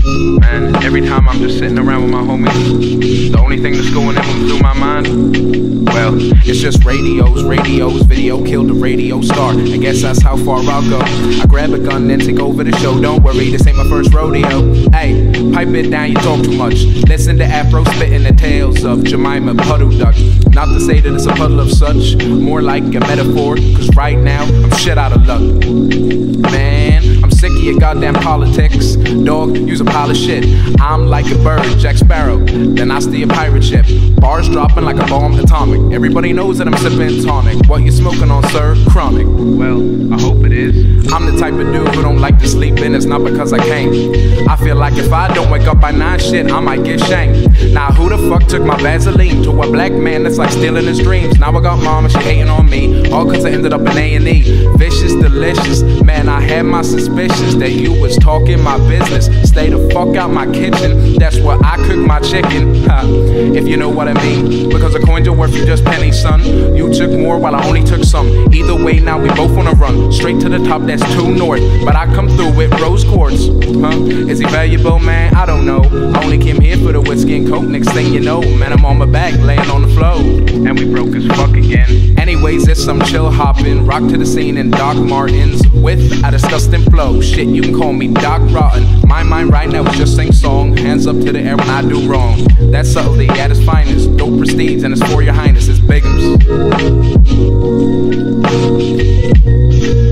Man, every time I'm just sitting around with my homies, the only thing that's going in through my mind, well, it's just radios, video killed the radio star. I guess that's how far I'll go. I grab a gun and take over the show. Don't worry, this ain't my first rodeo. Hey, pipe it down, you talk too much. Listen to Afro spitting the tales of Jemima Puddle Duck. Not to say that it's a puddle of such, more like a metaphor, cause right now, I'm shit out of luck. Man, I'm sick of your goddamn politics. Dog, use a pile of shit. I'm like a bird, Jack Sparrow, then I stay a pirate ship. Bars dropping like a bomb atomic. Everybody knows that I'm sipping tonic. What you smoking on, sir? Chronic. Well, I hope it is. I'm the type of dude who don't like to sleep in. It's not because I can't. I feel like if I don't wake up by 9 shit, I might get shanked. Now who the fuck took my Vaseline to a black man that's like stealing his dreams? Now I got mom and she hating on me, all cause I ended up in A&E. Vicious, delicious, man, I had my suspicions that you was talking my business. Stay the fuck out my kitchen, that's where I cook my chicken. If you know what I mean, because a coin's are worth you just pennies, son. You took more while I only took some. Either way, now we both on a run, straight to the top, that's true north. But I come through with rose quartz, Is he valuable, man? I don't know. I only came here for the whiskey and coke. Next thing you know, man, I'm on my back, laying on the floor. And we broke as fuck again. Anyways, it's some chill hopping, rock to the scene in Doc Martens with a disgusting flow. Shit, you can call me Doc Rotten. My mind right now is just sing song. Hands up to the air when I do wrong. That's subtlety at its finest. Dope prestige and it's for your highness. It's Bigums.